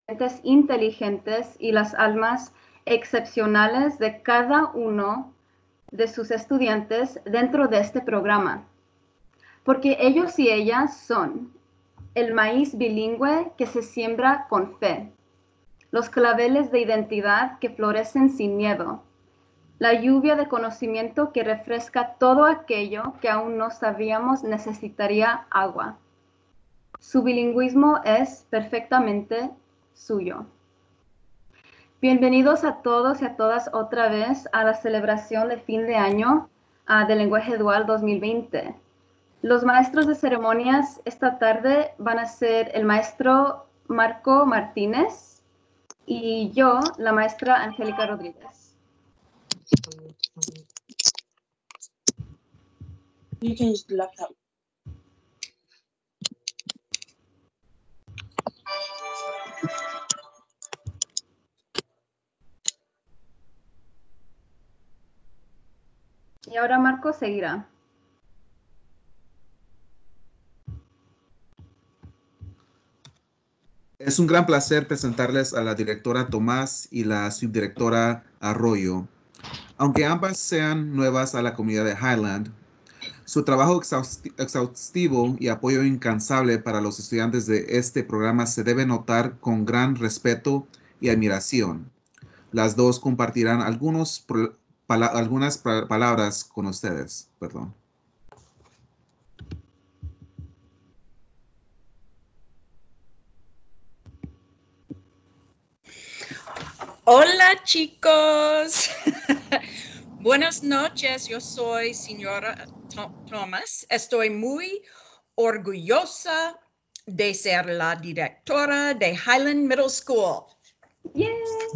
mentes inteligentes y las almas excepcionales de cada uno de sus estudiantes dentro de este programa, porque ellos y ellas son el maíz bilingüe que se siembra con fe, los claveles de identidad que florecen sin miedo, la lluvia de conocimiento que refresca todo aquello que aún no sabíamos necesitaría agua. Su bilingüismo es perfectamente suyo. Bienvenidos a todos y a todas otra vez a la celebración de fin de año del Lenguaje Dual 2020. Los maestros de ceremonias esta tarde van a ser el maestro Marco Martínez y yo, la maestra Angélica Rodríguez. You can use the laptop. Y ahora Marco seguirá. Es un gran placer presentarles a la directora Tomás y la subdirectora Arroyo. Aunque ambas sean nuevas a la comunidad de Highland, su trabajo exhaustivo y apoyo incansable para los estudiantes de este programa se debe notar con gran respeto y admiración. Las dos compartirán algunas palabras con ustedes. Perdón. Hola chicos, buenas noches, yo soy señora Thomas, estoy muy orgullosa de ser la directora de Highland Middle School. Yay!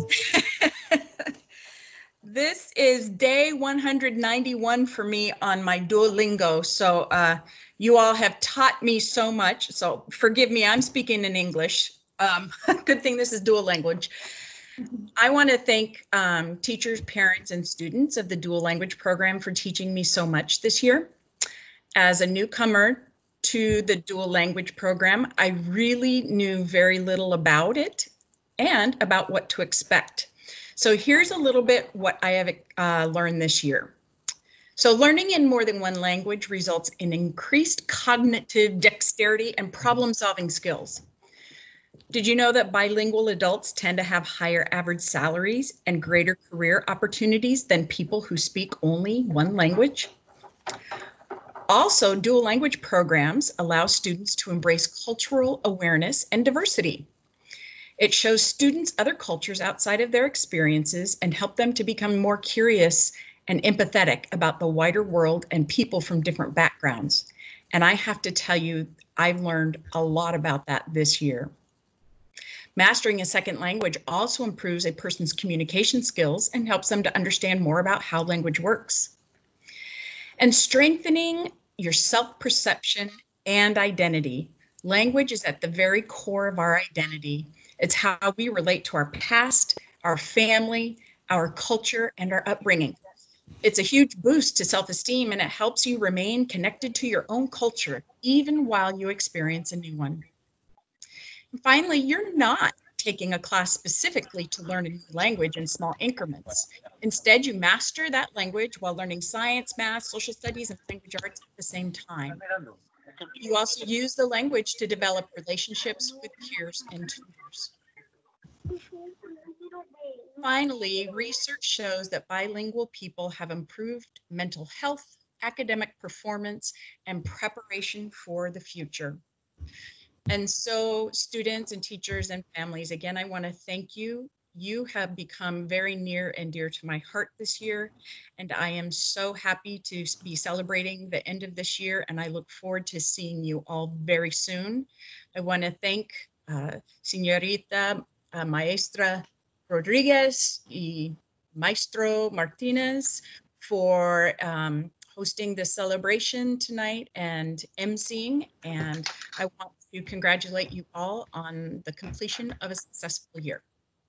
This is day 191 for me on my Duolingo, so you all have taught me so much, so forgive me, I'm speaking in English. Good thing this is dual language. I want to thank teachers, parents, and students of the dual language program for teaching me so much this year. As a newcomer to the dual language program, I really knew very little about it and about what to expect. So here's a little bit what I have learned this year. So learning in more than one language results in increased cognitive dexterity and problem-solving skills. Did you know that bilingual adults tend to have higher average salaries and greater career opportunities than people who speak only one language? Also, dual language programs allow students to embrace cultural awareness and diversity. It shows students other cultures outside of their experiences and help them to become more curious and empathetic about the wider world and people from different backgrounds. And I have to tell you, I've learned a lot about that this year. Mastering a second language also improves a person's communication skills and helps them to understand more about how language works. And strengthening your self-perception and identity. Language is at the very core of our identity. It's how we relate to our past, our family, our culture, and our upbringing. It's a huge boost to self-esteem, and it helps you remain connected to your own culture, even while you experience a new one. And finally, you're not taking a class specifically to learn a new language in small increments. Instead, you master that language while learning science, math, social studies, and language arts at the same time. You also use the language to develop relationships with peers and tutors. Finally, research shows that bilingual people have improved mental health, academic performance, and preparation for the future. And so students and teachers and families, again, I want to thank you. You have become very near and dear to my heart this year, and I am so happy to be celebrating the end of this year, and I look forward to seeing you all very soon. I want to thank Señorita Maestra Rodriguez y Maestro Martinez for hosting the celebration tonight and emceeing, and I want to congratulate you all on the completion of a successful year.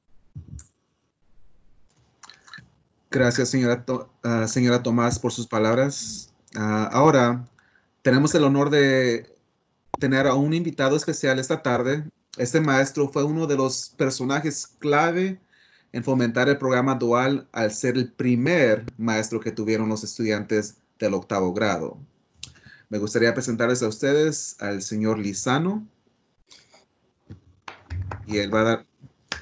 Gracias, señora Tomás, por sus palabras. Ahora tenemos el honor de tener a un invitado especial esta tarde, Este maestro fue uno de los personajes clave en fomentar el programa dual al ser el primer maestro que tuvieron los estudiantes del 8º grado. Me gustaría presentarles a ustedes al señor Lizano. Y él va a dar...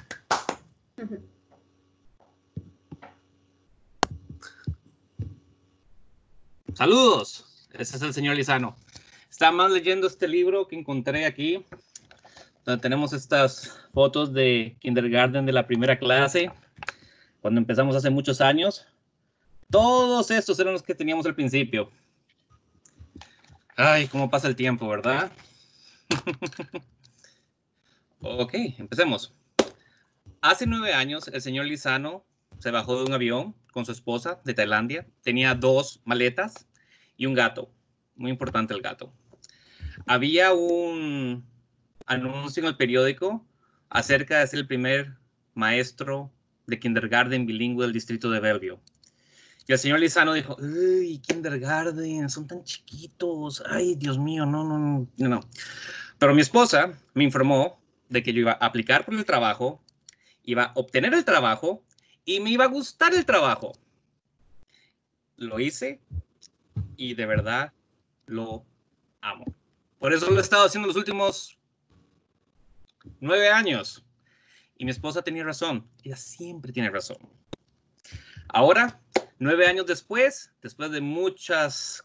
Saludos, ese es el señor Lizano. Estamos leyendo este libro que encontré aquí, donde tenemos estas fotos de kindergarten de la primera clase, cuando empezamos hace muchos años. Todos estos eran los que teníamos al principio. Ay, cómo pasa el tiempo, ¿verdad? Ok, empecemos. Hace 9 años, el señor Lizano se bajó de un avión con su esposa de Tailandia. Tenía 2 maletas y un gato. Muy importante el gato. Había un anuncio en el periódico acerca de ser el primer maestro de kindergarten bilingüe del distrito de Bellevue. Y el señor Lizano dijo, ¡ay, kindergarten! Son tan chiquitos. ¡Ay, Dios mío! No. Pero mi esposa me informó de que yo iba a aplicar por el trabajo, iba a obtener el trabajo y me iba a gustar el trabajo. Lo hice y de verdad lo amo. Por eso lo he estado haciendo los últimos 9 años. Y mi esposa tenía razón. Ella siempre tiene razón. Ahora, 9 años después de muchas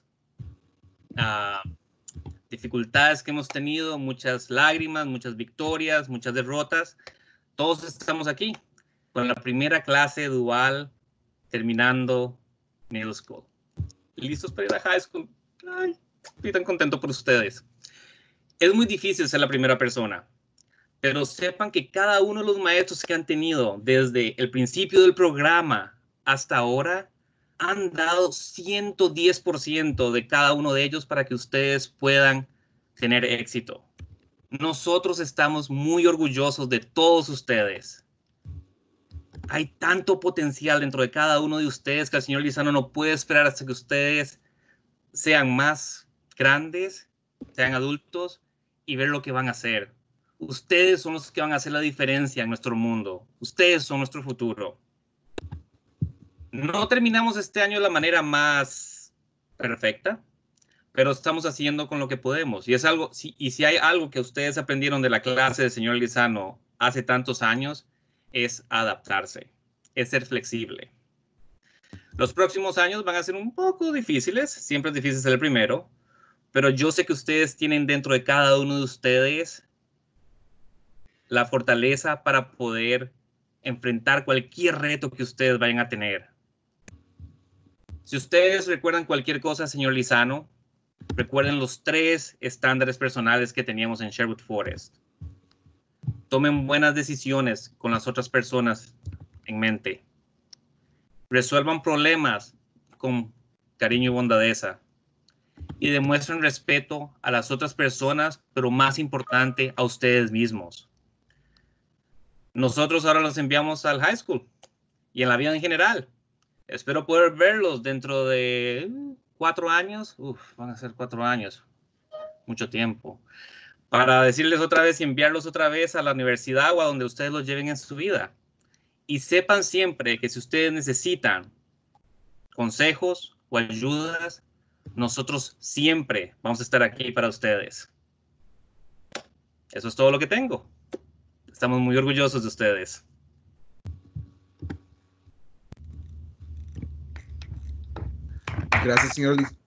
dificultades que hemos tenido, muchas lágrimas, muchas victorias, muchas derrotas, todos estamos aquí con la primera clase dual terminando middle school. Listos para ir a high school. Ay, estoy tan contento por ustedes. Es muy difícil ser la primera persona, pero sepan que cada uno de los maestros que han tenido desde el principio del programa hasta ahora han dado 110% de cada uno de ellos para que ustedes puedan tener éxito. Nosotros estamos muy orgullosos de todos ustedes. Hay tanto potencial dentro de cada uno de ustedes que el señor Lizano no puede esperar hasta que ustedes sean más grandes, sean adultos y ver lo que van a hacer. Ustedes son los que van a hacer la diferencia en nuestro mundo. Ustedes son nuestro futuro. No terminamos este año de la manera más perfecta, pero estamos haciendo con lo que podemos. Y si hay algo que ustedes aprendieron de la clase del señor Lizano hace tantos años, es adaptarse, es ser flexible. Los próximos años van a ser un poco difíciles, siempre es difícil ser el primero, pero yo sé que ustedes tienen dentro de cada uno de ustedes la fortaleza para poder enfrentar cualquier reto que ustedes vayan a tener. Si ustedes recuerdan cualquier cosa, señor Lizano, recuerden los 3 estándares personales que teníamos en Sherwood Forest. Tomen buenas decisiones con las otras personas en mente. Resuelvan problemas con cariño y bondadeza. Y demuestren respeto a las otras personas, pero más importante, a ustedes mismos. Nosotros ahora los enviamos al high school y en la vida en general. Espero poder verlos dentro de 4 años. Van a ser 4 años. Mucho tiempo. Para decirles otra vez y enviarlos otra vez a la universidad o a donde ustedes los lleven en su vida. Y sepan siempre que si ustedes necesitan consejos o ayudas, nosotros siempre vamos a estar aquí para ustedes. Eso es todo lo que tengo. Estamos muy orgullosos de ustedes. Gracias, señor Lizano.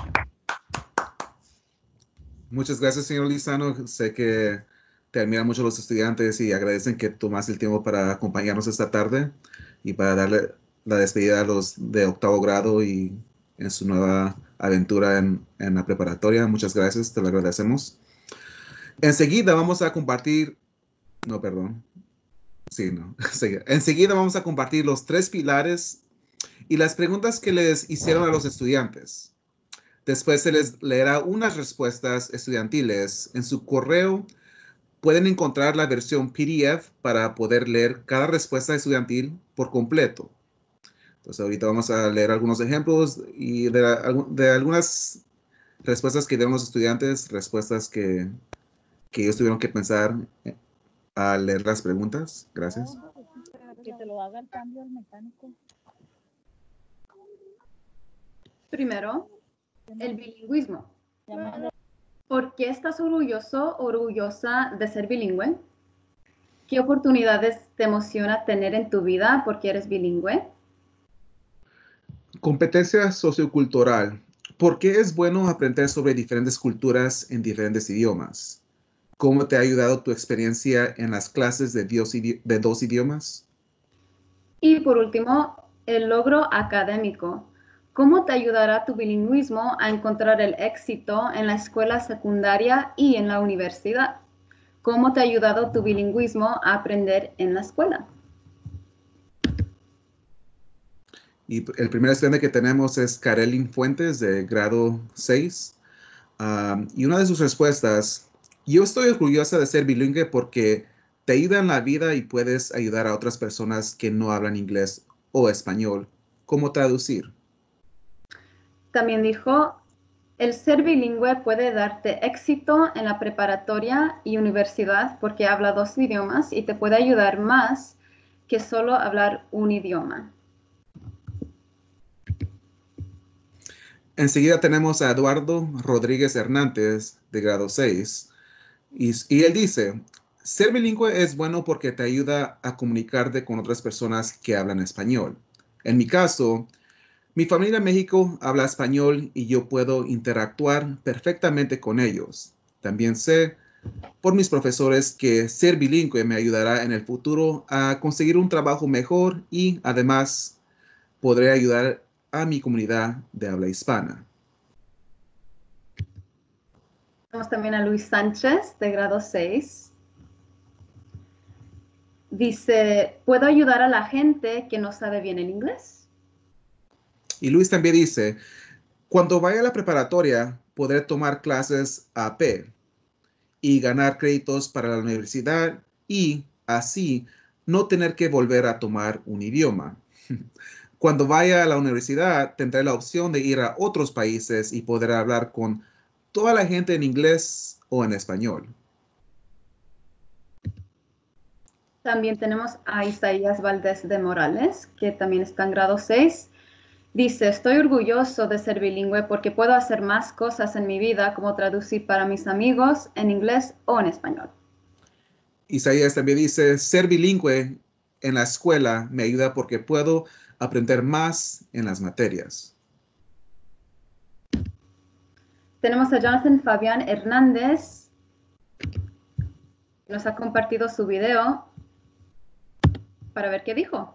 Muchas gracias, señor Lizano. Sé que te admiran mucho los estudiantes y agradecen que tomas el tiempo para acompañarnos esta tarde y para darle la despedida a los de 8º grado y en su nueva aventura en la preparatoria. Muchas gracias, te lo agradecemos. Enseguida vamos a compartir... No, perdón. Sí, no. Enseguida vamos a compartir los 3 pilares y las preguntas que les hicieron a los estudiantes. Después se les leerá unas respuestas estudiantiles. En su correo pueden encontrar la versión PDF para poder leer cada respuesta estudiantil por completo. Entonces ahorita vamos a leer algunos ejemplos y de algunas respuestas que dieron los estudiantes, respuestas que ellos tuvieron que pensar a leer las preguntas. Gracias. Que te lo haga el cambio al mecánico. Primero, el bilingüismo. Llámale. ¿Por qué estás orgulloso o orgullosa de ser bilingüe? ¿Qué oportunidades te emociona tener en tu vida porque eres bilingüe? Competencia sociocultural. ¿Por qué es bueno aprender sobre diferentes culturas en diferentes idiomas? ¿Cómo te ha ayudado tu experiencia en las clases de dos idiomas? Y por último, el logro académico. ¿Cómo te ayudará tu bilingüismo a encontrar el éxito en la escuela secundaria y en la universidad? ¿Cómo te ha ayudado tu bilingüismo a aprender en la escuela? Y el primer estudiante que tenemos es Karelin Fuentes, de grado 6. Y una de sus respuestas: yo estoy orgullosa de ser bilingüe porque te ayuda en la vida y puedes ayudar a otras personas que no hablan inglés o español. ¿Cómo traducir? También dijo, el ser bilingüe puede darte éxito en la preparatoria y universidad porque habla dos idiomas y te puede ayudar más que solo hablar un idioma. Enseguida tenemos a Eduardo Rodríguez Hernández, de grado 6. Y él dice, ser bilingüe es bueno porque te ayuda a comunicarte con otras personas que hablan español. En mi caso, mi familia en México habla español y yo puedo interactuar perfectamente con ellos. También sé por mis profesores que ser bilingüe me ayudará en el futuro a conseguir un trabajo mejor y además podré ayudar a mi comunidad de habla hispana. Tenemos también a Luis Sánchez, de grado 6. Dice, ¿puedo ayudar a la gente que no sabe bien el inglés? Y Luis también dice, cuando vaya a la preparatoria, podré tomar clases AP y ganar créditos para la universidad y así no tener que volver a tomar un idioma. Cuando vaya a la universidad, tendré la opción de ir a otros países y poder hablar con toda la gente en inglés o en español. También tenemos a Isaías Valdés de Morales, que también está en grado 6. Dice, estoy orgulloso de ser bilingüe porque puedo hacer más cosas en mi vida, como traducir para mis amigos en inglés o en español. Isaías también dice, ser bilingüe en la escuela me ayuda porque puedo aprender más en las materias. Tenemos a Jonathan Fabián Hernández, que nos ha compartido su video para ver qué dijo.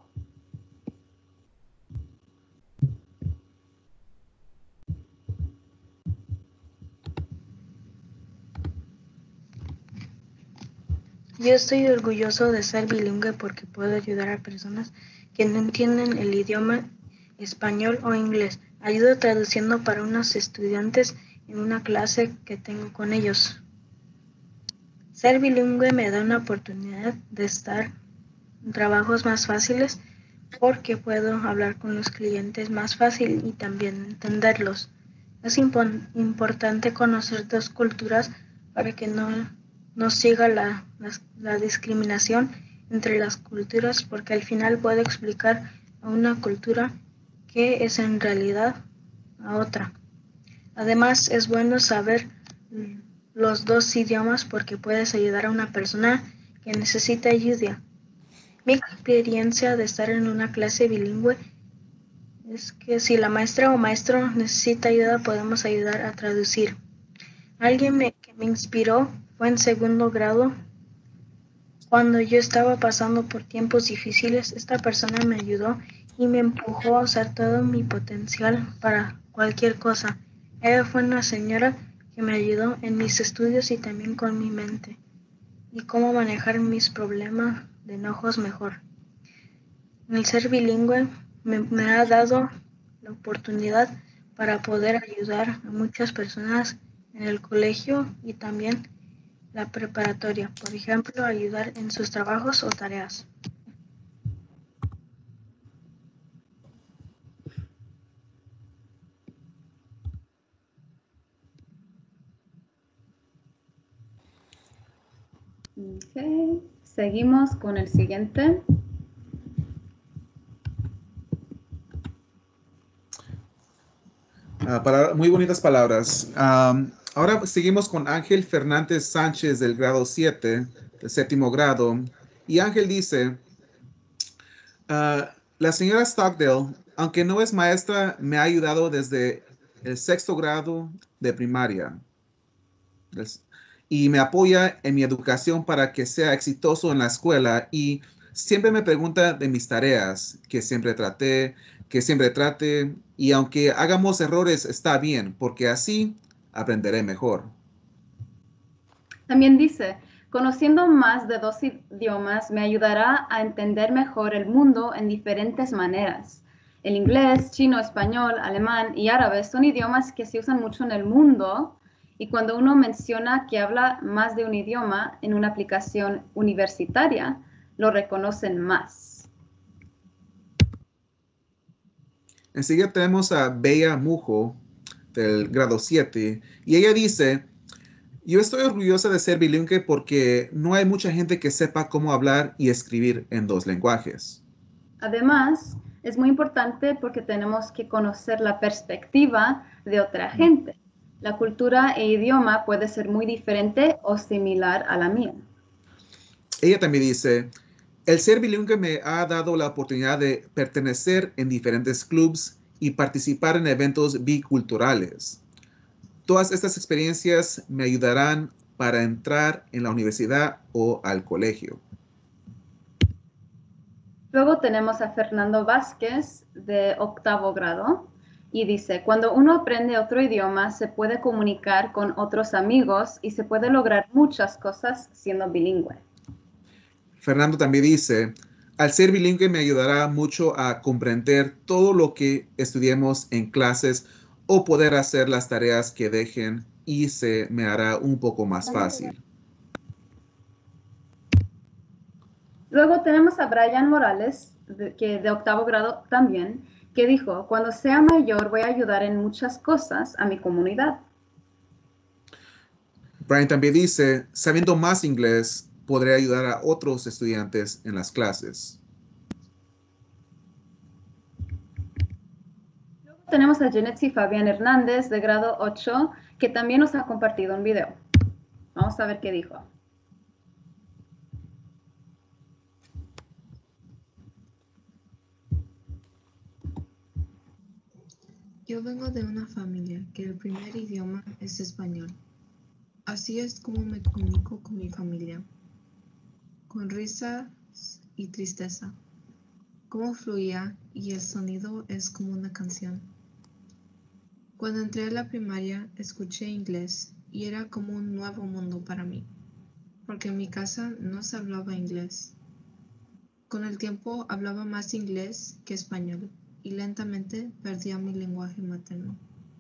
Yo estoy orgulloso de ser bilingüe porque puedo ayudar a personas que no entienden el idioma español o inglés. Ayudo traduciendo para unos estudiantes en una clase que tengo con ellos. Ser bilingüe me da una oportunidad de estar en trabajos más fáciles porque puedo hablar con los clientes más fácil y también entenderlos. Es importante conocer dos culturas para que no siga la discriminación entre las culturas, porque al final puedo explicar a una cultura qué es en realidad a otra. Además, es bueno saber los dos idiomas porque puedes ayudar a una persona que necesita ayuda. Mi experiencia de estar en una clase bilingüe es que si la maestra o maestro necesita ayuda, podemos ayudar a traducir. Alguien que me inspiró fue en segundo grado. Cuando yo estaba pasando por tiempos difíciles, esta persona me ayudó y me empujó a usar todo mi potencial para cualquier cosa. Ella fue una señora que me ayudó en mis estudios y también con mi mente y cómo manejar mis problemas de enojos mejor. El ser bilingüe me ha dado la oportunidad para poder ayudar a muchas personas en el colegio y también la preparatoria, por ejemplo, ayudar en sus trabajos o tareas. Okay. Seguimos con el siguiente. Muy bonitas palabras. Ahora seguimos con Ángel Fernández Sánchez del grado 7, del séptimo grado. Y Ángel dice, la señora Stockdale, aunque no es maestra, me ha ayudado desde el sexto grado de primaria. Y me apoya en mi educación para que sea exitoso en la escuela y siempre me pregunta de mis tareas, que siempre trate, y aunque hagamos errores está bien, porque así aprenderé mejor. También dice, conociendo más de 2 idiomas me ayudará a entender mejor el mundo en diferentes maneras. El inglés, chino, español, alemán y árabe son idiomas que se usan mucho en el mundo y cuando uno menciona que habla más de un idioma en una aplicación universitaria, lo reconocen más. Enseguida tenemos a Bella Mujo del grado 7 y ella dice, yo estoy orgullosa de ser bilingüe porque no hay mucha gente que sepa cómo hablar y escribir en 2 lenguajes. Además, es muy importante porque tenemos que conocer la perspectiva de otra gente. La cultura e idioma puede ser muy diferente o similar a la mía. Ella también dice, el ser bilingüe me ha dado la oportunidad de pertenecer en diferentes clubes y participar en eventos biculturales. Todas estas experiencias me ayudarán para entrar en la universidad o al colegio. Luego tenemos a Fernando Vázquez de 8º grado y dice, cuando uno aprende otro idioma se puede comunicar con otros amigos y se puede lograr muchas cosas siendo bilingüe. Fernando también dice, al ser bilingüe me ayudará mucho a comprender todo lo que estudiemos en clases o poder hacer las tareas que dejen y se me hará un poco más fácil. Luego tenemos a Brian Morales, de 8º grado también, que dijo, cuando sea mayor voy a ayudar en muchas cosas a mi comunidad. Brian también dice, sabiendo más inglés, podré ayudar a otros estudiantes en las clases. Luego tenemos a Genetsi Fabián Hernández, de grado 8, que también nos ha compartido un video. Vamos a ver qué dijo. Yo vengo de una familia que el primer idioma es español. Así es como me comunico con mi familia, con risas y tristeza. Cómo fluía y el sonido es como una canción. Cuando entré a la primaria escuché inglés y era como un nuevo mundo para mí, porque en mi casa no se hablaba inglés. Con el tiempo hablaba más inglés que español y lentamente perdía mi lenguaje materno.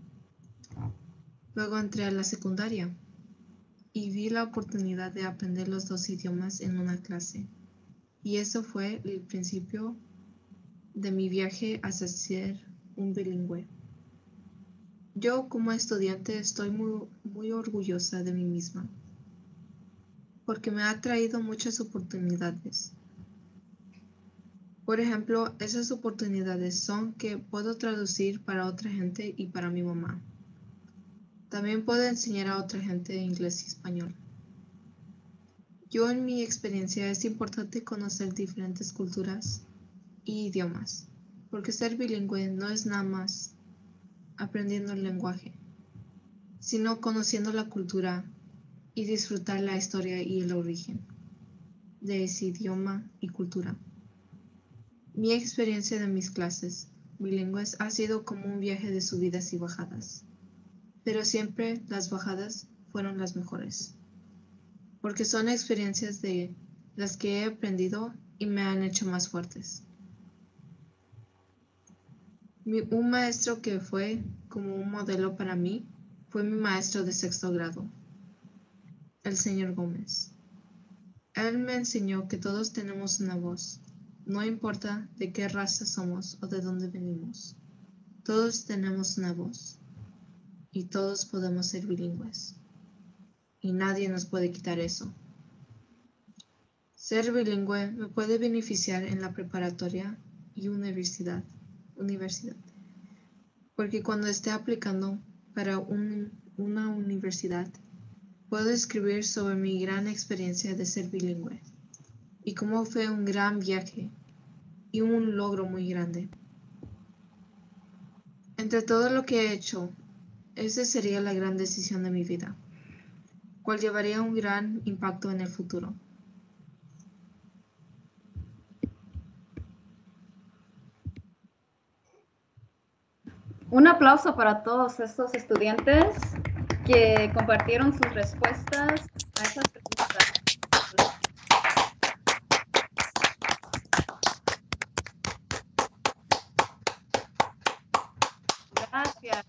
Luego entré a la secundaria y vi la oportunidad de aprender los 2 idiomas en una clase. Y eso fue el principio de mi viaje hacia ser un bilingüe. Yo como estudiante estoy muy orgullosa de mí misma, porque me ha traído muchas oportunidades. Por ejemplo, esas oportunidades son que puedo traducir para otra gente y para mi mamá. También puedo enseñar a otra gente inglés y español. Yo en mi experiencia es importante conocer diferentes culturas y idiomas, porque ser bilingüe no es nada más aprendiendo el lenguaje, sino conociendo la cultura y disfrutar la historia y el origen de ese idioma y cultura. Mi experiencia de mis clases bilingües ha sido como un viaje de subidas y bajadas, pero siempre las bajadas fueron las mejores, porque son experiencias de las que he aprendido y me han hecho más fuertes. Un maestro que fue como un modelo para mí fue mi maestro de 6º grado, el señor Gómez. Él me enseñó que todos tenemos una voz, no importa de qué raza somos o de dónde venimos. Todos tenemos una voz y todos podemos ser bilingües y nadie nos puede quitar eso. Ser bilingüe me puede beneficiar en la preparatoria y universidad, porque cuando esté aplicando para una universidad, puedo escribir sobre mi gran experiencia de ser bilingüe y cómo fue un gran viaje y un logro muy grande. Entre todo lo que he hecho, esa sería la gran decisión de mi vida, cual llevaría un gran impacto en el futuro. Un aplauso para todos estos estudiantes que compartieron sus respuestas a esas preguntas. Gracias.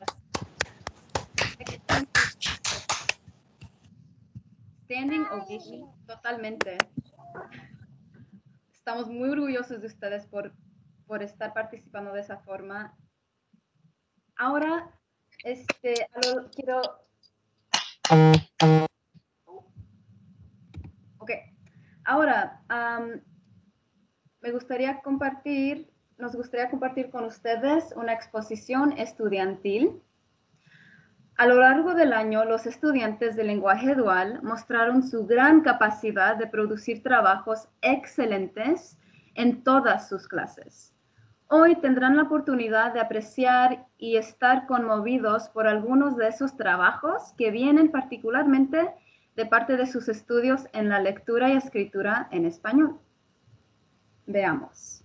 Standing ovation, totalmente. Estamos muy orgullosos de ustedes por estar participando de esa forma. Ahora, quiero... Ok. Ahora, nos gustaría compartir con ustedes una exposición estudiantil. A lo largo del año, los estudiantes de lenguaje dual mostraron su gran capacidad de producir trabajos excelentes en todas sus clases. Hoy tendrán la oportunidad de apreciar y estar conmovidos por algunos de esos trabajos que vienen particularmente de parte de sus estudios en la lectura y escritura en español. Veamos.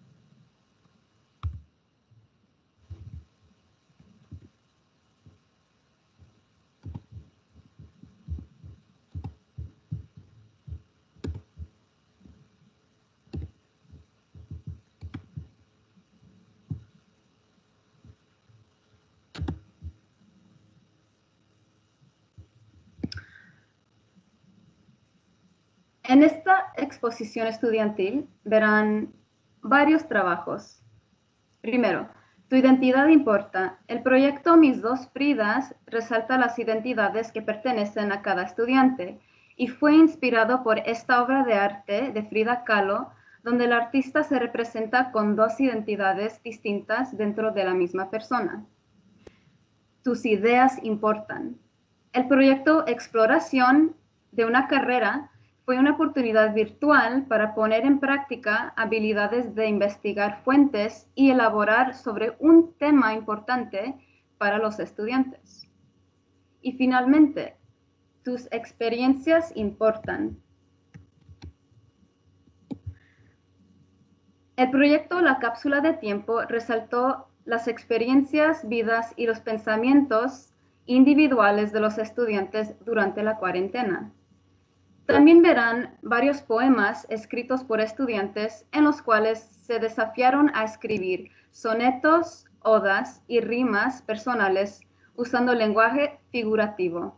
En esta exposición estudiantil verán varios trabajos. Primero, tu identidad importa. El proyecto Mis dos Fridas resalta las identidades que pertenecen a cada estudiante y fue inspirado por esta obra de arte de Frida Kahlo, donde el artista se representa con dos identidades distintas dentro de la misma persona. Tus ideas importan. El proyecto Exploración de una carrera fue una oportunidad virtual para poner en práctica habilidades de investigar fuentes y elaborar sobre un tema importante para los estudiantes. Y finalmente, tus experiencias importan. El proyecto La Cápsula de Tiempo resaltó las experiencias, vidas y los pensamientos individuales de los estudiantes durante la cuarentena. También verán varios poemas escritos por estudiantes en los cuales se desafiaron a escribir sonetos, odas y rimas personales usando lenguaje figurativo.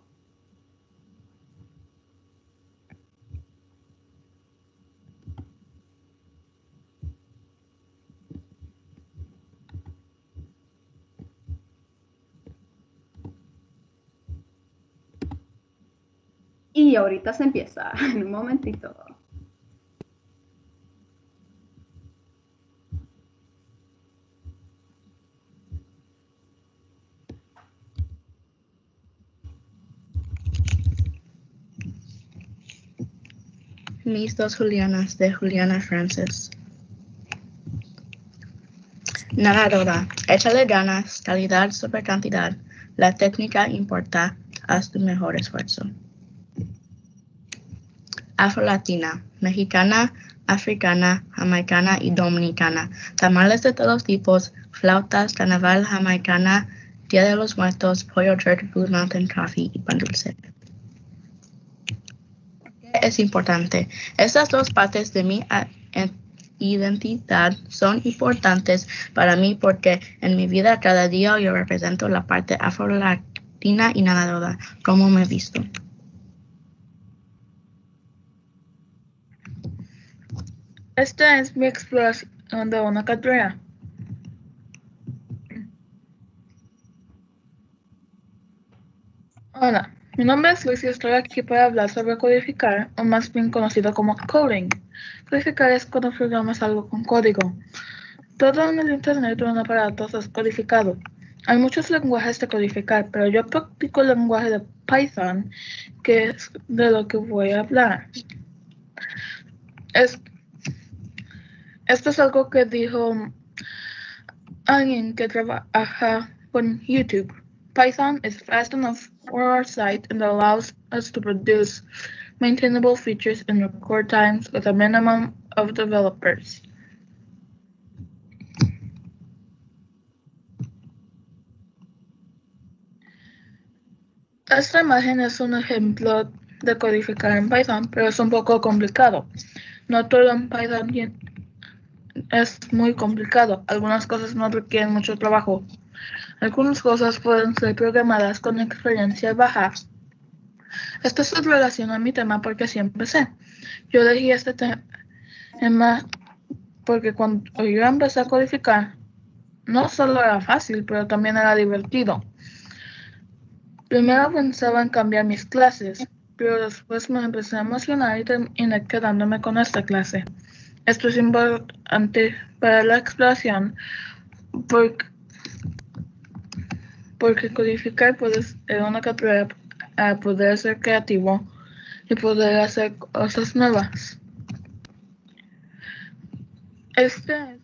Y ahorita se empieza, en un momentito. Mis dos Julianas, de Juliana Francis. Nadadora, échale ganas, calidad sobre cantidad. La técnica importa, haz tu mejor esfuerzo. Afrolatina, mexicana, africana, jamaicana y dominicana. Tamales de todos tipos, flautas, carnaval jamaicana, Día de los Muertos, pollo jerk, Blue Mountain Coffee y pan dulce. Es importante. Estas dos partes de mi identidad son importantes para mí porque en mi vida cada día yo represento la parte afrolatina y nadadora, como me he visto. Esta es mi exploración de una carrera. Hola, Mi nombre es Luis y estoy aquí para hablar sobre codificar, o más bien conocido como coding. Codificar es cuando programas algo con código. Todo en el Internet o en aparatos es codificado. Hay muchos lenguajes de codificar, pero yo practico el lenguaje de Python, que es de lo que voy a hablar. Esto es algo que dijo alguien que trabaja con YouTube. Python is fast enough for our site and allows us to produce maintainable features in record times with a minimum of developers. Esta imagen es un ejemplo de codificar en Python, pero es un poco complicado. No todo en Python es muy complicado. Algunas cosas no requieren mucho trabajo. Algunas cosas pueden ser programadas con experiencia baja. Esto se relaciona a mi tema porque así empecé. Yo elegí este tema porque cuando yo empecé a codificar, no solo era fácil, pero también era divertido. Primero pensaba en cambiar mis clases, pero después me empecé a emocionar y terminé quedándome con esta clase. Esto es importante para la exploración porque codificar puede ser una carrera a poder ser creativo y poder hacer cosas nuevas. Este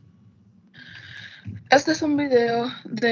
es un video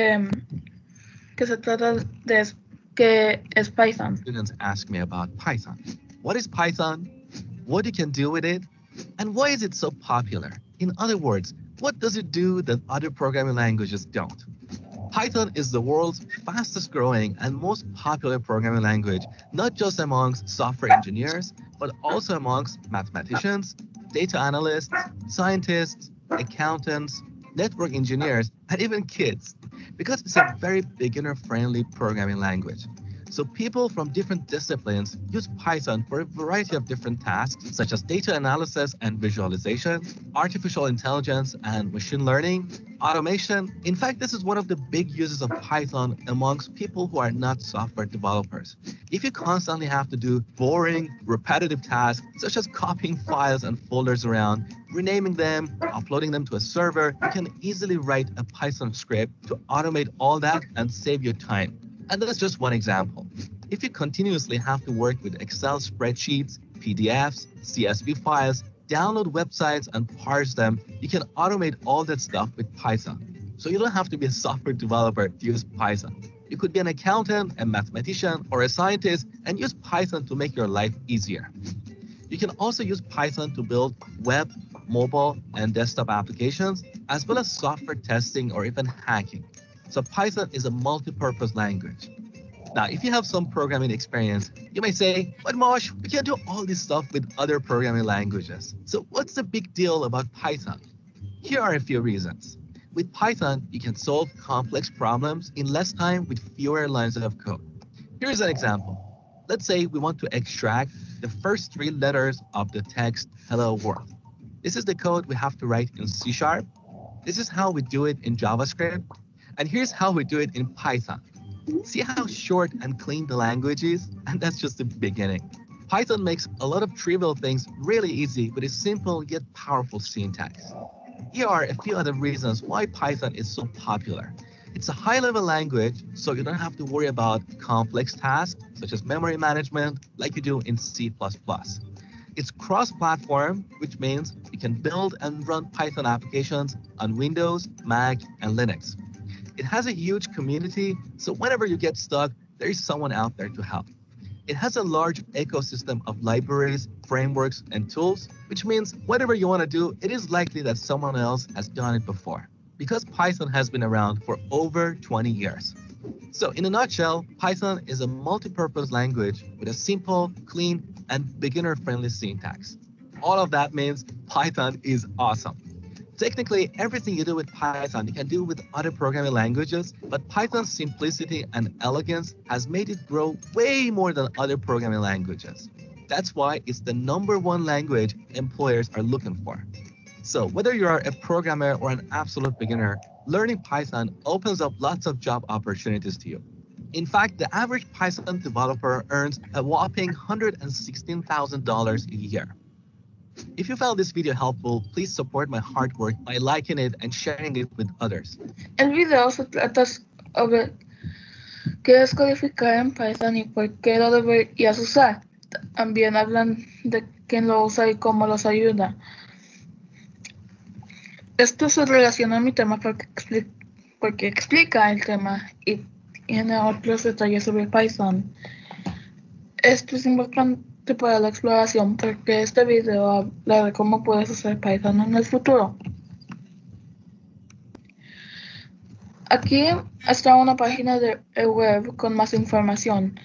que se trata de que es Python. Students ask me about Python. What is Python? What you can do with it? And why is it so popular? In other words, what does it do that other programming languages don't? Python is the world's fastest growing and most popular programming language, not just amongst software engineers, but also amongst mathematicians, data analysts, scientists, accountants, network engineers, and even kids, because it's a very beginner-friendly programming language. So people from different disciplines use Python for a variety of different tasks, such as data analysis and visualization, artificial intelligence and machine learning, automation. In fact, this is one of the big uses of Python amongst people who are not software developers. If you constantly have to do boring, repetitive tasks, such as copying files and folders around, renaming them, uploading them to a server, you can easily write a Python script to automate all that and save you time. And that's just one example. If you continuously have to work with Excel spreadsheets, PDFs, CSV files, download websites and parse them, you can automate all that stuff with Python. So you don't have to be a software developer to use Python. You could be an accountant, a mathematician, or a scientist and use Python to make your life easier. You can also use Python to build web, mobile, and desktop applications, as well as software testing or even hacking. So Python is a multi-purpose language. Now, if you have some programming experience, you may say, but Mosh, we can do all this stuff with other programming languages. So what's the big deal about Python? Here are a few reasons. With Python, you can solve complex problems in less time with fewer lines of code. Here's an example. Let's say we want to extract the first 3 letters of the text, hello world. This is the code we have to write in C#. This is how we do it in JavaScript. And here's how we do it in Python. See how short and clean the language is? And that's just the beginning. Python makes a lot of trivial things really easy with a simple yet powerful syntax. Here are a few other reasons why Python is so popular. It's a high-level language, so you don't have to worry about complex tasks, such as memory management, like you do in C++. It's cross-platform, which means you can build and run Python applications on Windows, Mac, and Linux. It has a huge community, so whenever you get stuck, there is someone out there to help. It has a large ecosystem of libraries, frameworks, and tools, which means whatever you want to do, it is likely that someone else has done it before, because Python has been around for over 20 years. So in a nutshell, Python is a multi-purpose language with a simple, clean, and beginner-friendly syntax. All of that means Python is awesome. Technically, everything you do with Python, you can do with other programming languages, but Python's simplicity and elegance has made it grow way more than other programming languages. That's why it's the #1 language employers are looking for. So whether you are a programmer or an absolute beginner, learning Python opens up lots of job opportunities to you. In fact, the average Python developer earns a whopping $116,000 a year. If you found this video helpful, please support my hard work by liking it and sharing it with others. El video se trata sobre qué es codificar en Python y por qué lo deberías usar. También hablan de quién lo usa y cómo los ayuda. Esto se relaciona a mi tema porque explica el tema y tiene otros detalles sobre Python. Esto es importante para la exploración porque este video habla de cómo puedes usar Python en el futuro. Aquí está una página de web con más información,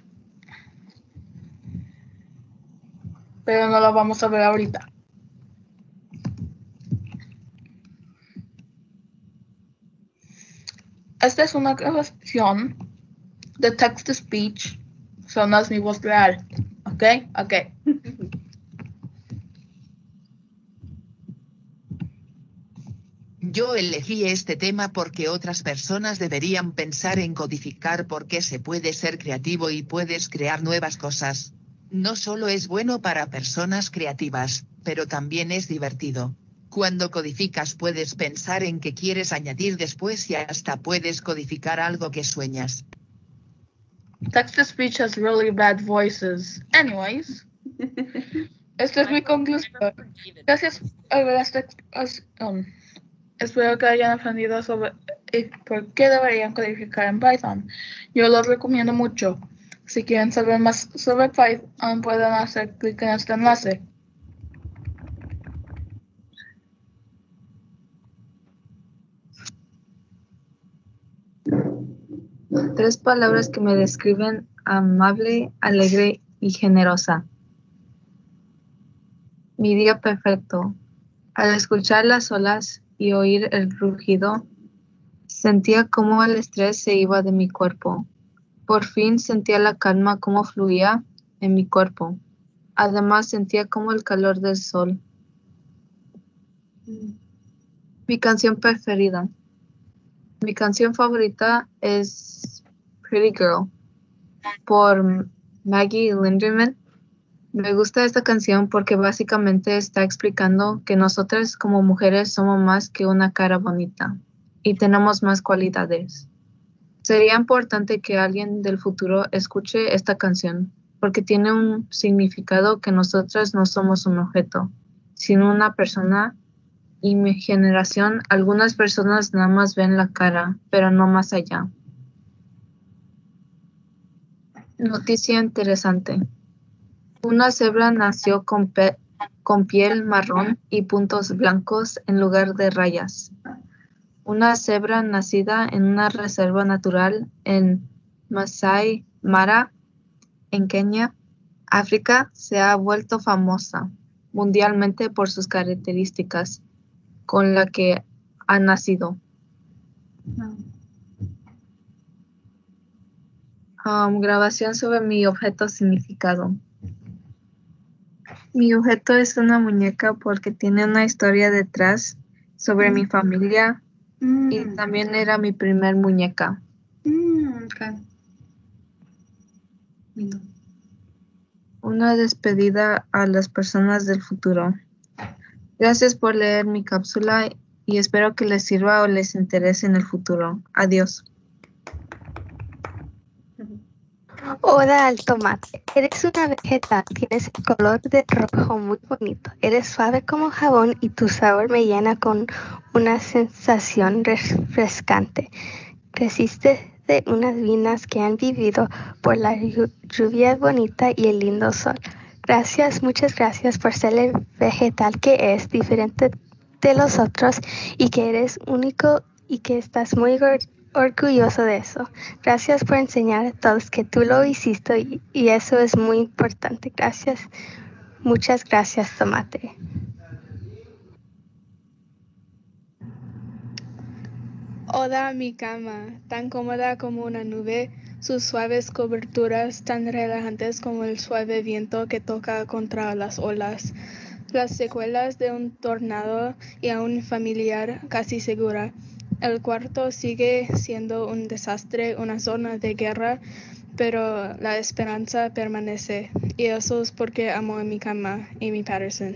pero no la vamos a ver ahorita. Esta es una grabación de text-to-speech. Eso no es mi voz real. ¿Ok? Ok. Yo elegí este tema porque otras personas deberían pensar en codificar porque se puede ser creativo y puedes crear nuevas cosas. No solo es bueno para personas creativas, pero también es divertido. Cuando codificas puedes pensar en qué quieres añadir después y hasta puedes codificar algo que sueñas. Text-to-speech has really bad voices. Anyways, esta es mi conclusión. Gracias a ver esta explicación. Espero que hayan aprendido sobre por qué deberían codificar en Python. Yo los recomiendo mucho. Si quieren saber más sobre Python, pueden hacer clic en este enlace. Tres palabras que me describen: amable, alegre y generosa. Mi día perfecto. Al escuchar las olas y oír el rugido, sentía cómo el estrés se iba de mi cuerpo. Por fin sentía la calma cómo fluía en mi cuerpo. Además sentía como el calor del sol. Mi canción preferida. Mi canción favorita es Pretty Girl por Maggie Linderman. Me gusta esta canción porque básicamente está explicando que nosotras como mujeres somos más que una cara bonita y tenemos más cualidades. Sería importante que alguien del futuro escuche esta canción porque tiene un significado que nosotras no somos un objeto, sino una persona. Y mi generación, algunas personas nada más ven la cara, pero no más allá. Noticia interesante. Una cebra nació con piel marrón y puntos blancos en lugar de rayas. Una cebra nacida en una reserva natural en Masai Mara, en Kenia, África, se ha vuelto famosa mundialmente por sus características con la que ha nacido. Grabación sobre mi objeto significado. Mi objeto es una muñeca porque tiene una historia detrás sobre mi familia y también era mi primer muñeca. Okay. Una despedida a las personas del futuro. Gracias por leer mi cápsula y espero que les sirva o les interese en el futuro. Adiós. Hola al tomate. Eres una vegeta. Tienes el color de rojo muy bonito. Eres suave como jabón y tu sabor me llena con una sensación refrescante. Creciste de unas vinas que han vivido por la lluvia bonita y el lindo sol. Gracias, muchas gracias por ser el vegetal que es diferente de los otros y que eres único y que estás muy orgulloso de eso. Gracias por enseñar a todos que tú lo hiciste y eso es muy importante. Gracias, muchas gracias, tomate. Hola, mi cama, tan cómoda como una nube, sus suaves coberturas tan relajantes como el suave viento que toca contra las olas, las secuelas de un tornado y a un familiar casi segura. El cuarto sigue siendo un desastre, una zona de guerra, pero la esperanza permanece. Y eso es porque amo a mi cama, Amy Patterson.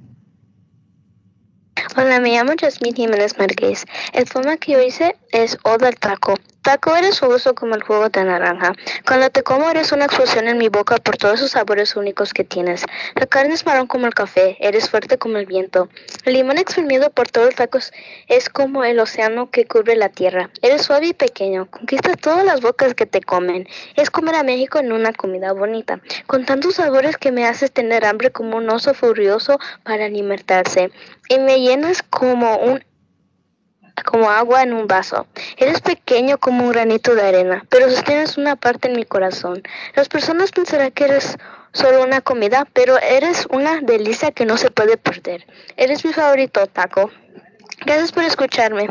Hola, me llamo Jasmine Jiménez Márquez. El poema que yo hice es Oda al taco. Taco, eres jugoso como el jugo de naranja. Cuando te como eres una explosión en mi boca por todos esos sabores únicos que tienes. La carne es marrón como el café, eres fuerte como el viento. El limón exprimido por todo el taco es como el océano que cubre la tierra. Eres suave y pequeño, conquistas todas las bocas que te comen. Es comer a México en una comida bonita, con tantos sabores que me haces tener hambre como un oso furioso para alimentarse. Y me llenas como agua en un vaso. Eres pequeño como un granito de arena, pero sostienes una parte en mi corazón. Las personas pensarán que eres solo una comida, pero eres una delicia que no se puede perder. Eres mi favorito, taco. Gracias por escucharme.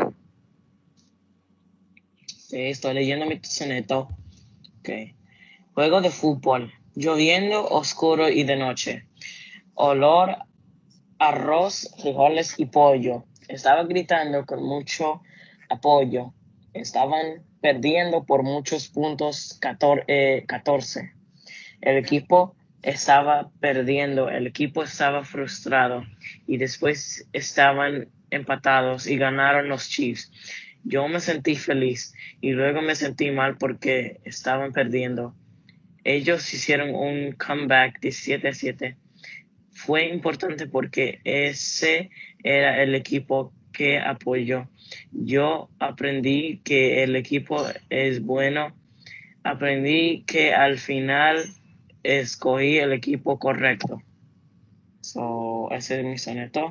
Sí, estoy leyendo mi soneto. Okay. Juego de fútbol, lloviendo, oscuro y de noche. Olor, arroz, frijoles y pollo. Estaba gritando con mucho apoyo. Estaban perdiendo por muchos puntos, 14. El equipo estaba perdiendo, el equipo estaba frustrado y después estaban empatados y ganaron los Chiefs. Yo me sentí feliz y luego me sentí mal porque estaban perdiendo. Ellos hicieron un comeback 17-7. Fue importante porque ese era el equipo que apoyó. Yo aprendí que el equipo es bueno. Aprendí que al final escogí el equipo correcto. Ese es mi soneto.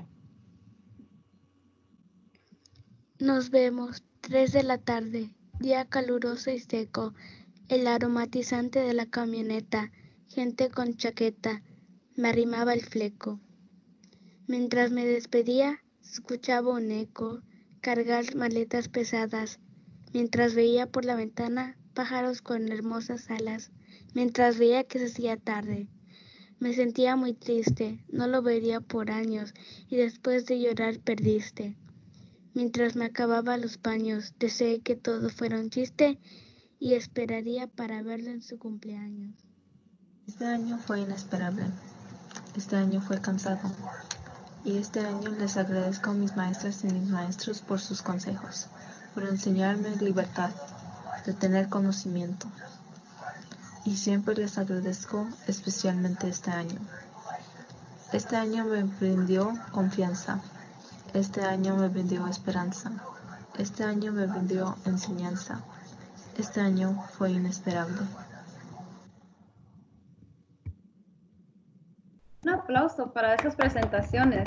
Nos vemos, 3 de la tarde, día caluroso y seco, el aromatizante de la camioneta, gente con chaqueta, me arrimaba el fleco. Mientras me despedía, escuchaba un eco, cargar maletas pesadas, mientras veía por la ventana pájaros con hermosas alas, mientras veía que se hacía tarde. Me sentía muy triste, no lo vería por años, y después de llorar perdiste. Mientras me acababa los paños, deseé que todo fuera un chiste y esperaría para verlo en su cumpleaños. Este año fue inesperable. Este año fue cansado. Y este año les agradezco a mis maestras y mis maestros por sus consejos, por enseñarme libertad, de tener conocimiento. Y siempre les agradezco especialmente este año. Este año me brindió confianza. Este año me brindó esperanza. Este año me brindó enseñanza. Este año fue inesperable. Un aplauso para esas presentaciones.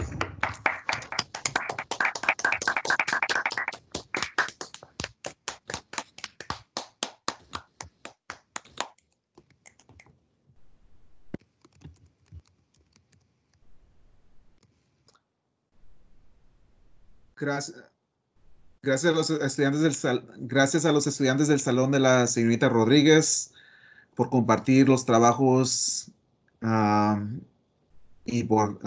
Gracias a los estudiantes del salón de la señorita Rodríguez por compartir los trabajos y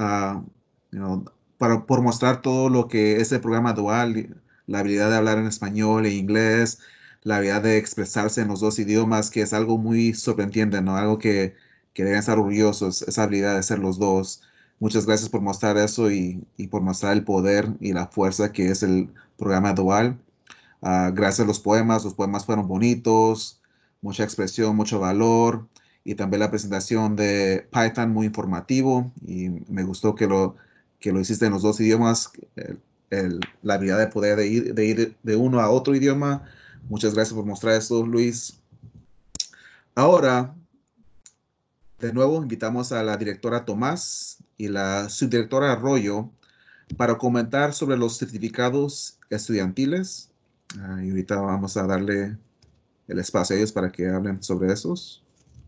por mostrar todo lo que es el programa dual, la habilidad de hablar en español e inglés, la habilidad de expresarse en los dos idiomas, que es algo muy sorprendente, ¿no? Algo que deben estar orgullosos, esa habilidad de hacer los dos. Muchas gracias por mostrar eso y por mostrar el poder y la fuerza que es el programa dual. Gracias a los poemas fueron bonitos, mucha expresión, mucho valor, y también la presentación de Python muy informativo, y me gustó que lo hiciste en los dos idiomas, la habilidad de poder de ir de uno a otro idioma. Muchas gracias por mostrar esto, Luis. Ahora, de nuevo, invitamos a la directora Tomás y la subdirectora Arroyo para comentar sobre los certificados estudiantiles. Y ahorita vamos a darle el espacio a ellos para que hablen sobre esos.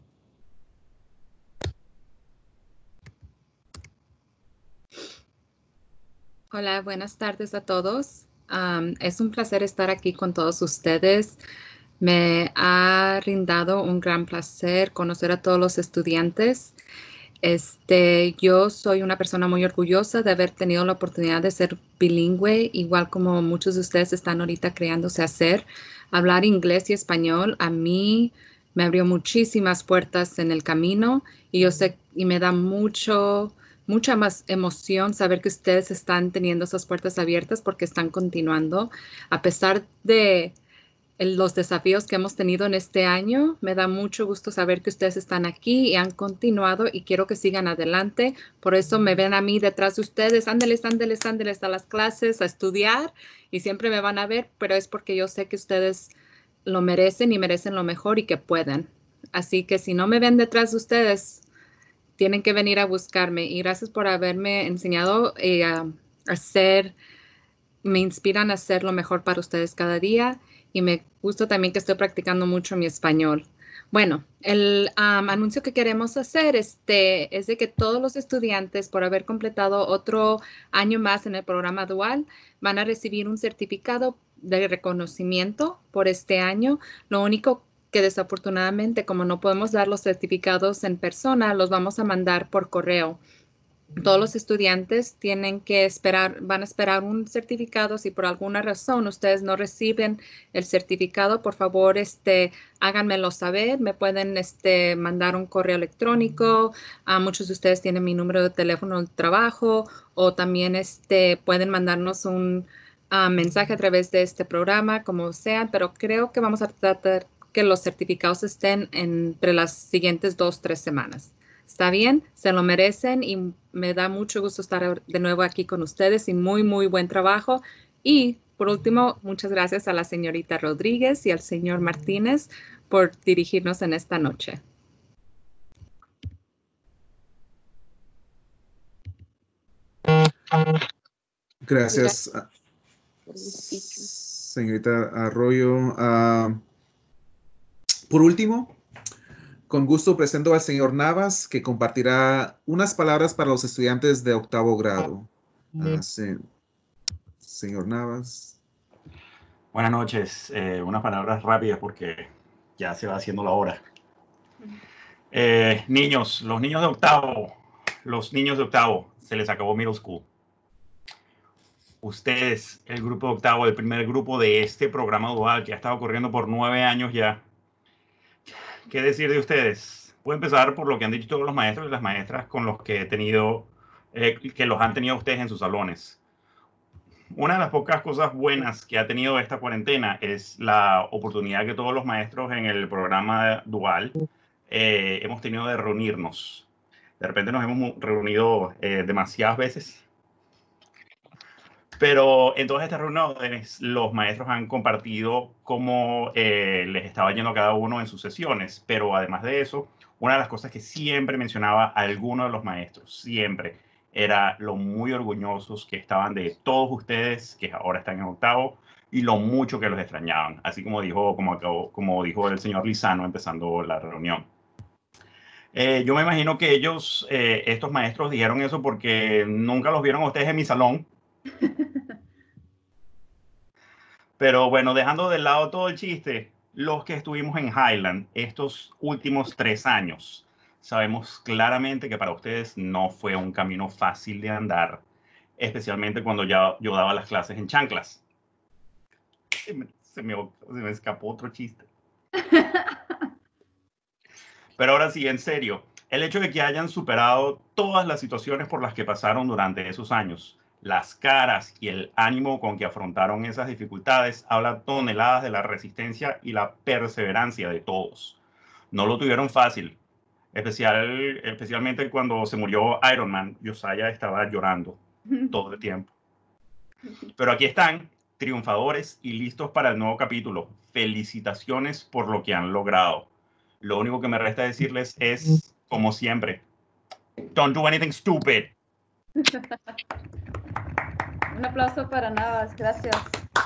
Hola, buenas tardes a todos. Es un placer estar aquí con todos ustedes. Me ha brindado un gran placer conocer a todos los estudiantes. Yo soy una persona muy orgullosa de haber tenido la oportunidad de ser bilingüe, igual como muchos de ustedes están ahorita creándose hacer. Hablar inglés y español a mí me abrió muchísimas puertas en el camino y yo sé, y me da mucha más emoción saber que ustedes están teniendo esas puertas abiertas porque están continuando. A pesar de los desafíos que hemos tenido en este año, me da mucho gusto saber que ustedes están aquí y han continuado y quiero que sigan adelante. Por eso me ven a mí detrás de ustedes, ándeles a las clases, a estudiar y siempre me van a ver, pero es porque yo sé que ustedes lo merecen y merecen lo mejor y que pueden. Así que si no me ven detrás de ustedes, tienen que venir a buscarme y gracias por haberme enseñado a hacer, me inspiran a hacer lo mejor para ustedes cada día y me gusta también que estoy practicando mucho mi español. Bueno, el anuncio que queremos hacer es de que todos los estudiantes, por haber completado otro año más en el programa dual, van a recibir un certificado de reconocimiento por este año. Lo único que desafortunadamente, como no podemos dar los certificados en persona, los vamos a mandar por correo. Todos los estudiantes tienen que esperar, van a esperar un certificado. Si por alguna razón ustedes no reciben el certificado, por favor, háganmelo saber. Me pueden mandar un correo electrónico. Muchos de ustedes tienen mi número de teléfono de trabajo o también pueden mandarnos un mensaje a través de este programa, como sea, pero creo que vamos a tratar que los certificados estén entre las siguientes 2-3 semanas. ¿Está bien? Se lo merecen y me da mucho gusto estar de nuevo aquí con ustedes y muy, muy buen trabajo. Y por último, muchas gracias a la señorita Rodríguez y al señor Martínez por dirigirnos en esta noche. Gracias, señorita Arroyo. Por último, con gusto presento al señor Navas, que compartirá unas palabras para los estudiantes de octavo grado. Señor Navas. Buenas noches. Unas palabras rápidas porque ya se va haciendo la hora. Niños, los niños de octavo, se les acabó middle school. Ustedes, el grupo de octavo, el primer grupo de este programa dual que ha estado corriendo por 9 años ya. ¿Qué decir de ustedes? Voy a empezar por lo que han dicho todos los maestros y las maestras con los que he tenido, que los han tenido ustedes en sus salones. Una de las pocas cosas buenas que ha tenido esta cuarentena es la oportunidad que todos los maestros en el programa dual hemos tenido de reunirnos. De repente nos hemos reunido demasiadas veces. Pero en todas estas reuniones, los maestros han compartido cómo les estaba yendo a cada uno en sus sesiones. Pero además de eso, una de las cosas que siempre mencionaba a alguno de los maestros, siempre, era lo muy orgullosos que estaban de todos ustedes, que ahora están en octavo, y lo mucho que los extrañaban. Así como dijo el señor Lizano empezando la reunión. Yo me imagino que ellos, estos maestros, dijeron eso porque nunca los vieron a ustedes en mi salón. Pero bueno, dejando de lado todo el chiste, los que estuvimos en Highland estos últimos 3 años, sabemos claramente que para ustedes no fue un camino fácil de andar, especialmente cuando yo daba las clases en chanclas. Se me escapó otro chiste. Pero ahora sí, en serio, el hecho de que hayan superado todas las situaciones por las que pasaron durante esos años, las caras y el ánimo con que afrontaron esas dificultades habla toneladas de la resistencia y la perseverancia de todos. No lo tuvieron fácil, especialmente cuando se murió Iron Man. Josiah estaba llorando todo el tiempo. Pero aquí están, triunfadores y listos para el nuevo capítulo. Felicitaciones por lo que han logrado. Lo único que me resta decirles es, como siempre, don't do anything stupid. Un aplauso para Navas, gracias.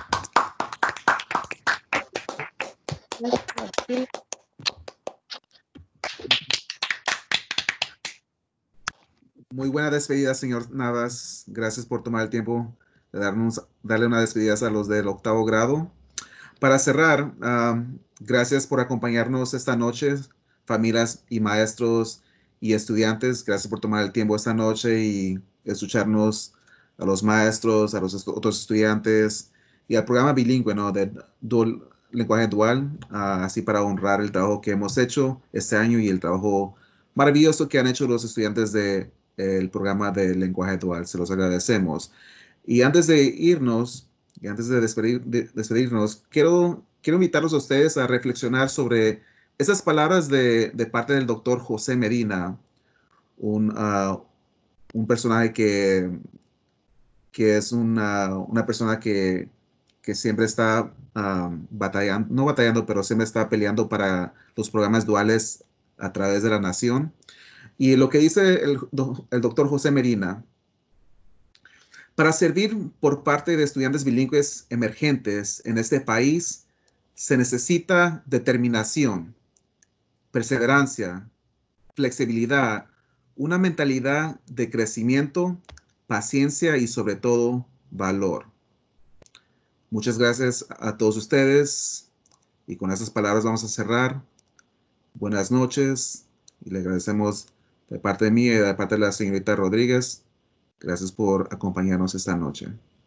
Muy buena despedida, señor Navas. Gracias por tomar el tiempo de darle una despedida a los del octavo grado. Para cerrar, gracias por acompañarnos esta noche, familias y maestros y estudiantes, gracias por tomar el tiempo esta noche y escucharnos a los maestros, a los otros estudiantes y al programa bilingüe, ¿no? De lenguaje dual, así para honrar el trabajo que hemos hecho este año y el trabajo maravilloso que han hecho los estudiantes del programa de lenguaje dual. Se los agradecemos. Y antes de irnos, y antes de despedirnos, quiero invitarlos a ustedes a reflexionar sobre esas palabras de parte del doctor José Medina, un personaje que es una persona que siempre está batallando, no batallando, pero siempre está peleando para los programas duales a través de la nación. Y lo que dice el doctor José Medina: para servir por parte de estudiantes bilingües emergentes en este país, se necesita determinación, perseverancia, flexibilidad, una mentalidad de crecimiento, paciencia y sobre todo valor. Muchas gracias a todos ustedes y con esas palabras vamos a cerrar. Buenas noches y le agradecemos de parte de mí y de parte de la señorita Rodríguez. Gracias por acompañarnos esta noche.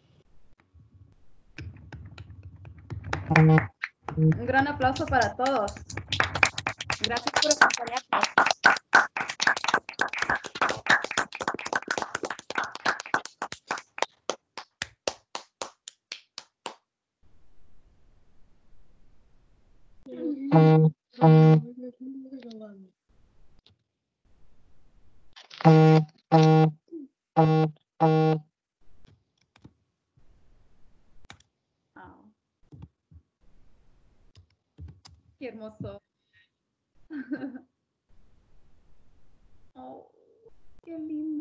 Un gran aplauso para todos. Gracias por acompañarnos. Qué hermoso. Oh, qué lindo.